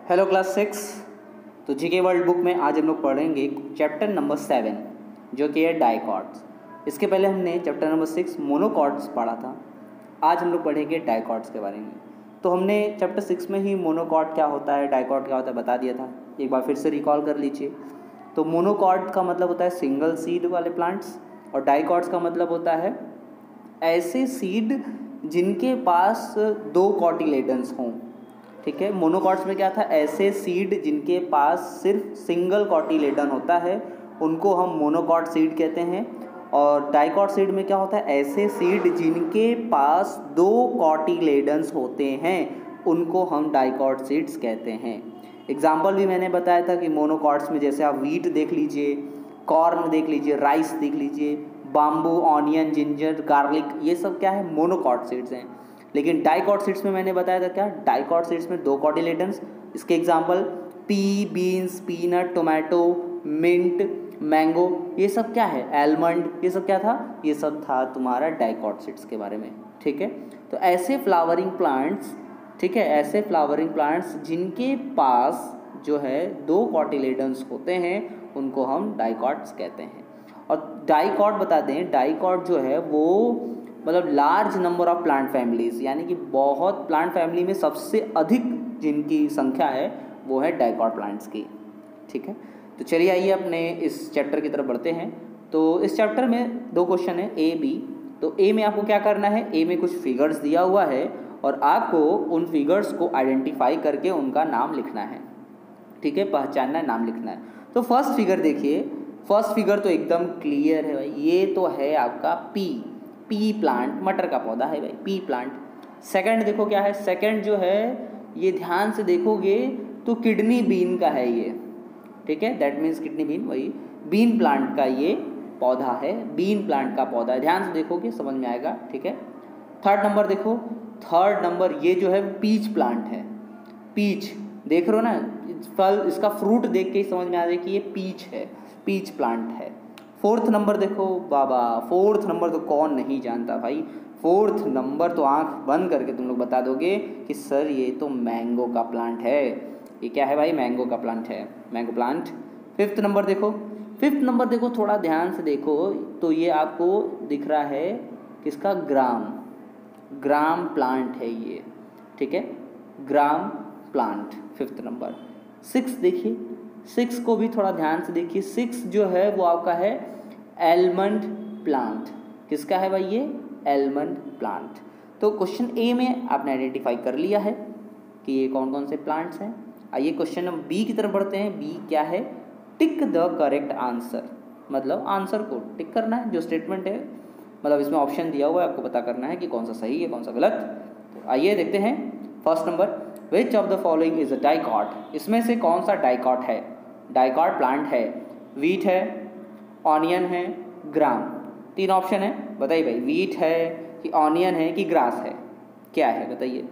Hello class 6। तो GK world book में आज हम लोग पढ़ेंगे चैप्टर नंबर 7 जो कि है डाइकॉट्स। इसके पहले हमने चैप्टर नंबर 6 मोनोकॉट्स पढ़ा था। आज हम लोग पढ़ेंगे डाइकॉट्स के बारे में। तो हमने चैप्टर 6 में ही मोनोकॉट क्या होता है, डाइकॉट क्या होता है बता दिया था। एक बार फिर से रिकॉल कर लीजिए। तो मोनोकॉट का मतलब होता है सिंगल सीड वाले प्लांट्स, और डाइकॉट्स का मतलब होता है ऐसे सीड जिनके पास 2 कॉटिलेडन्स हों। ठीक है, मोनोकॉट्स में क्या था, ऐसे सीड जिनके पास सिर्फ सिंगल कॉटिलेडन होता है उनको हम मोनोकॉट सीड कहते हैं। और डाइकॉट सीड में क्या होता है, ऐसे सीड जिनके पास 2 कॉटिलेडन्स होते हैं उनको हम डाइकॉट सीड्स कहते हैं। एग्जाम्पल भी मैंने बताया था कि मोनोकॉट्स में जैसे आप वीट देख लीजिए, कॉर्न देख लीजिए, राइस देख लीजिए, बाम्बू, ऑनियन, जिंजर, गार्लिक, ये सब क्या है, मोनोकॉट सीड्स हैं। लेकिन डाइकॉट सीड्स में मैंने बताया था क्या, डाइकॉट सीड्स में 2 कॉटिलेडन्स। इसके example pea, beans, peanut, tomato, mint, mango, ये सब क्या है, एलमंड, ये सब क्या था, ये सब था तुम्हारा डाइकॉट सीड्स के बारे में। ठीक है, तो ऐसे फ्लावरिंग प्लांट्स, ठीक है, ऐसे फ्लावरिंग प्लांट्स जिनके पास जो है 2 कॉटिलेडन्स होते हैं उनको हम डाइकॉट्स कहते हैं। और डाइकॉट बता दें, डाइकॉट जो है वो मतलब large number of plant families, यानी कि बहुत प्लांट फैमिली में सबसे अधिक जिनकी संख्या है वो है डाइकॉट प्लांट्स की। ठीक है, तो चलिए आइए अपने इस चैप्टर की तरफ बढ़ते हैं। तो इस चैप्टर में 2 क्वेश्चन है, ए बी। तो ए में आपको क्या करना है, ए में कुछ फिगर्स दिया हुआ है और आपको उन फिगर्स को आइडेंटिफाई करके उनका नाम लिखना है। ठीक है, पहचानना है, नाम लिखना है। तो फर्स्ट फिगर देखिए, फर्स्ट फिगर तो एकदम क्लियर है भाई, ये तो है आपका पी प्लांट, मटर का पौधा है भाई, पी प्लांट। सेकंड देखो क्या है, सेकंड जो है ये ध्यान से देखोगे तो किडनी बीन का है ये। ठीक है, दैट मीन्स किडनी बीन, वही बीन प्लांट का ये पौधा है, बीन प्लांट का पौधा है, ध्यान से देखोगे समझ में आएगा। ठीक है, थर्ड नंबर देखो, थर्ड नंबर ये जो है पीच प्लांट है। पीच देख रहे हो ना, फल, इसका फ्रूट देख के ही समझ में आ जाए कि ये पीच है, पीच प्लांट है। फोर्थ नंबर देखो बाबा, फोर्थ नंबर तो कौन नहीं जानता भाई, फोर्थ नंबर तो आंख बंद करके तुम लोग बता दोगे कि सर ये तो मैंगो का प्लांट है। ये क्या है भाई, मैंगो का प्लांट है, मैंगो प्लांट। फिफ्थ नंबर देखो, फिफ्थ नंबर देखो, थोड़ा ध्यान से देखो तो ये आपको दिख रहा है किसका, ग्राम प्लांट है ये। ठीक है, ग्राम प्लांट फिफ्थ नंबर। 6 देखिए, 6 को भी थोड़ा ध्यान से देखिए, 6 जो है वो आपका है एलमंड प्लांट। किसका है भाई ये, एलमंड प्लांट। तो क्वेश्चन ए में आपने आइडेंटिफाई कर लिया है कि ये कौन कौन से प्लांट्स हैं। आइए क्वेश्चन नंबर बी की तरफ बढ़ते हैं। बी क्या है, टिक द करेक्ट आंसर, मतलब आंसर को टिक करना है, जो स्टेटमेंट है, मतलब इसमें ऑप्शन दिया हुआ है, आपको पता करना है कि कौन सा सही है कौन सा गलत। तो आइए देखते हैं। First number, which of the following is a dicot, इसमें से कौन सा डाइकॉट है, डाइकॉट प्लांट है। वीट है, ऑनियन है, ग्राम, 3 ऑप्शन है, बताइए भाई, वीट है कि ऑनियन है कि ग्रास है, क्या है बताइए।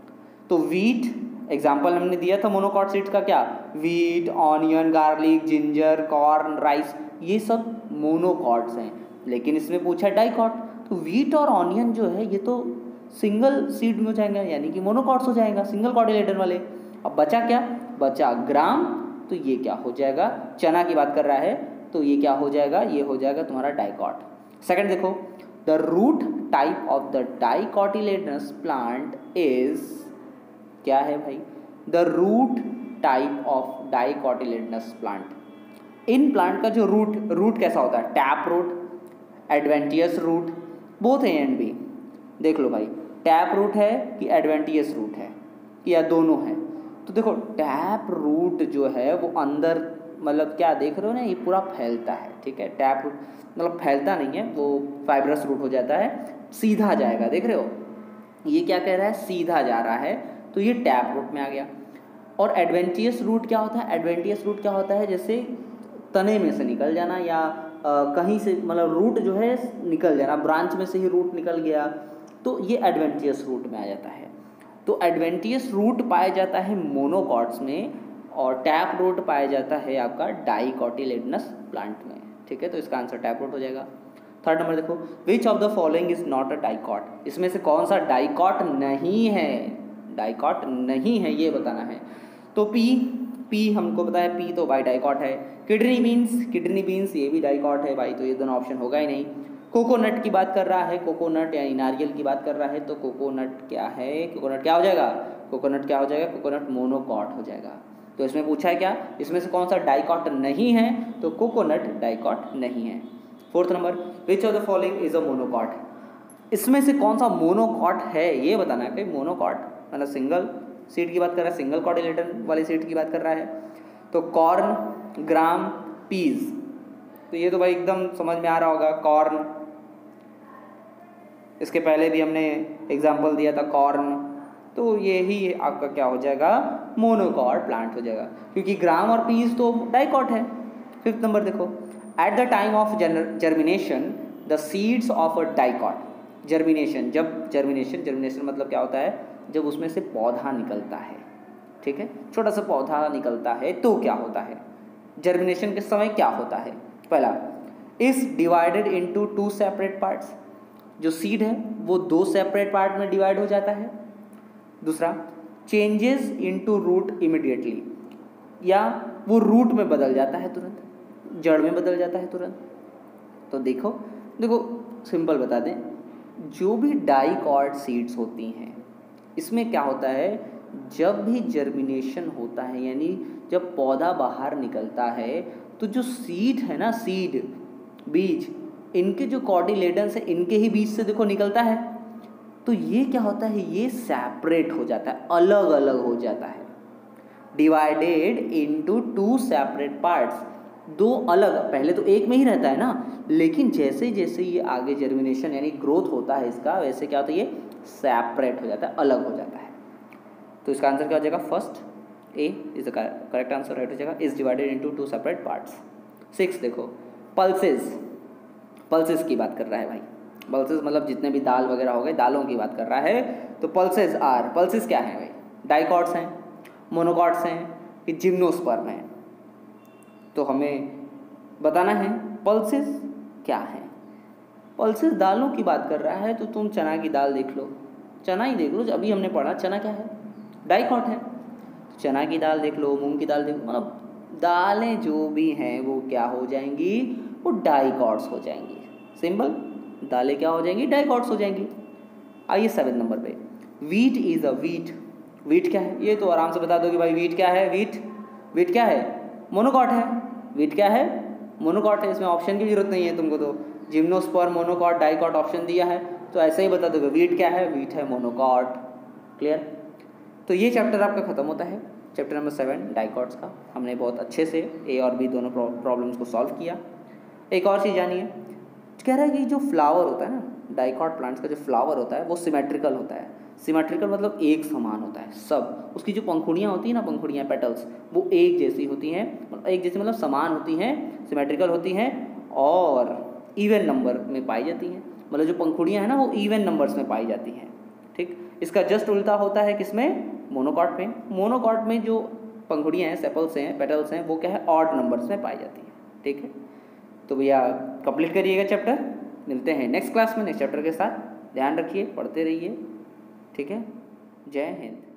तो वीट एग्जाम्पल हमने दिया था मोनोकॉट सीड्स का, क्या, wheat, onion, garlic, ginger, corn, rice, ये सब मोनोकॉट्स हैं। लेकिन इसमें पूछा डाइकॉट, तो वीट और ऑनियन जो है ये तो सिंगल सीड में हो जाएंगे, यानी कि मोनोकॉट्स हो जाएगा, सिंगल कॉटिलेडन वाले। अब बचा क्या, बचा ग्राम, तो ये क्या हो जाएगा, चना की बात कर रहा है तो ये क्या हो जाएगा, ये हो जाएगा तुम्हारा डाइकॉट। सेकंड देखो, the root type of the dicotyledonous plant is, क्या है भाई, the root type of dicotyledonous plant. इन प्लांट का जो रूट कैसा होता है, tap root, adventitious root, both A and B. देख लो भाई, टैप रूट है कि एडवेंटियस रूट है, या दोनों है। तो देखो टैप रूट जो है वो अंदर, मतलब क्या देख रहे हो ना, ये पूरा फैलता है। ठीक है, टैप रूट मतलब फैलता नहीं है, वो फाइब्रस रूट हो जाता है, सीधा जाएगा, देख रहे हो, ये क्या कह रहा है, सीधा जा रहा है, तो ये टैप रूट में आ गया। और एडवेंटियस रूट क्या होता है, एडवेंटियस रूट क्या होता है, जैसे तने में से निकल जाना, या कहीं से, मतलब रूट जो है निकल जाना, ब्रांच में से ही रूट निकल गया, तो ये एडवेंटियस रूट में आ जाता है। तो एडवेंटियस रूट पाया जाता है मोनोकॉट्स में, और टैप रूट पाया जाता है आपका डाइकॉटिलेडनस प्लांट में। ठीक है, तो इसका आंसर टैप रूट हो जाएगा। थर्ड नंबर देखो, which of the following is not a dicot, इसमें से कौन सा डाइकॉट नहीं है, डाइकॉट नहीं है ये बताना है। तो पी हमको पता है, पी तो भाई डाइकॉट है। किडनी बीन्स ये भी डाइकॉट है भाई, तो ये दोनों ऑप्शन होगा ही नहीं। कोकोनट की बात कर रहा है, कोकोनट यानी नारियल की बात कर रहा है, तो कोकोनट क्या है, कोकोनट क्या हो जाएगा, कोकोनट मोनोकॉट हो जाएगा। तो इसमें पूछा है क्या, इसमें से कौन सा डाइकॉट नहीं है, तो कोकोनट डाइकॉट नहीं है। 4th number, which of the following is a monocot, इसमें से कौन सा मोनोकॉट है ये बताना है। कि मोनोकॉट मतलब सिंगल सीड की बात कर रहा है, सिंगल कॉर्डिलेटन वाली सीड की बात कर रहा है। तो कॉर्न, ग्राम, पीज, तो ये तो भाई एकदम समझ में आ रहा होगा, कॉर्न। इसके पहले भी हमने एग्जाम्पल दिया था कॉर्न, तो ये ही आपका क्या हो जाएगा, मोनोकॉट प्लांट हो जाएगा, क्योंकि ग्राम और पीज तो डाइकॉट है। 5th नंबर देखो, at the time of germination the seeds of a dicot, germination मतलब क्या होता है, जब उसमें से पौधा निकलता है, ठीक है, छोटा सा पौधा निकलता है तो क्या होता है, जर्मिनेशन के समय क्या होता है। पहला, is divided into 2 separate parts, जो सीड है वो 2 सेपरेट पार्ट में डिवाइड हो जाता है। दूसरा, चेंजेस इनटू रूट इमिडिएटली, या वो रूट में बदल जाता है तुरंत, जड़ में बदल जाता है तुरंत। तो देखो सिंपल बता दें, जो भी डाइकॉट सीड्स होती हैं इसमें क्या होता है, जब भी जर्मिनेशन होता है यानी जब पौधा बाहर निकलता है, तो जो सीड है ना, सीड बीज, इनके जो कॉर्डिलेडन्स है इनके ही बीच से देखो निकलता है, तो ये क्या होता है, ये सेपरेट हो जाता है, अलग अलग हो जाता है, डिवाइडेड इनटू 2 सेपरेट पार्ट्स, 2 अलग, पहले तो एक में ही रहता है ना, लेकिन जैसे जैसे ये आगे जर्मिनेशन यानी ग्रोथ होता है इसका, वैसे क्या होता है, ये सेपरेट हो जाता है, अलग हो जाता है। तो इसका आंसर क्या हो जाएगा, first A is the correct answer, right हो जाएगा, is divided into 2 separate parts. 6 देखो, पल्सेस की बात कर रहा है भाई, पल्सेस मतलब जितने भी दाल वगैरह हो गए, दालों की बात कर रहा है। तो पल्सेस क्या है भाई, डाइकॉट्स हैं, मोनोकॉट्स हैं कि जिम्नोस्पर्म हैं। तो हमें बताना है पल्सेस क्या है। पल्सेस दालों की बात कर रहा है, तो तुम चना की दाल देख लो, चना ही देख लो, अभी हमने पढ़ा चना क्या है, डाइकॉट है। चना की दाल देख लो, मूंग की दाल देख लो, मतलब दालें जो भी हैं वो क्या हो जाएंगी, वो डाइकॉट्स हो जाएंगी। सिंपल, दालें क्या हो जाएंगी, डाइकॉट्स हो जाएंगी। आइए 7 नंबर पे, वीट इज अ वीट क्या है, ये तो आराम से बता दो कि भाई वीट क्या है, वीट क्या है, मोनोकॉट है। वीट क्या है, मोनोकॉट है, इसमें ऑप्शन की जरूरत नहीं है तुमको, तो जिम्नोस्पर्म, मोनोकॉट, डाइकॉट ऑप्शन दिया है, तो ऐसे ही बता दोगे वीट क्या है, वीट है मोनोकॉट। क्लियर। तो ये चैप्टर आपका खत्म होता है, चैप्टर नंबर 7 डाइकॉट्स का। हमने बहुत अच्छे से ए और बी दोनों प्रॉब्लम्स को सॉल्व किया। एक और चीज़ जानिए, कह रहा है कि जो फ्लावर होता है ना, डाइकॉट प्लांट्स का जो फ्लावर होता है वो सिमेट्रिकल होता है। सिमेट्रिकल मतलब एक समान होता है सब, उसकी जो पंखुड़ियाँ होती हैं ना, पंखुड़ियाँ पेटल्स, वो एक जैसी होती हैं, एक जैसी मतलब समान होती हैं, सिमेट्रिकल होती हैं और इवन नंबर में पाई जाती हैं। मतलब जो पंखुड़ियाँ हैं ना वो इवन नंबर्स में पाई जाती हैं। ठीक, इसका जस्ट उल्टा होता है किसमें, मोनोकॉट में। मोनोकॉट में जो पंखुड़ियाँ हैं, सेपल्स हैं, पेटल्स हैं, वो क्या है, ऑड नंबर्स में पाई जाती हैं। ठीक है, तो भैया कंप्लीट करिएगा चैप्टर। मिलते हैं नेक्स्ट क्लास में नेक्स्ट चैप्टर के साथ। ध्यान रखिए, पढ़ते रहिए। ठीक है, जय हिंद।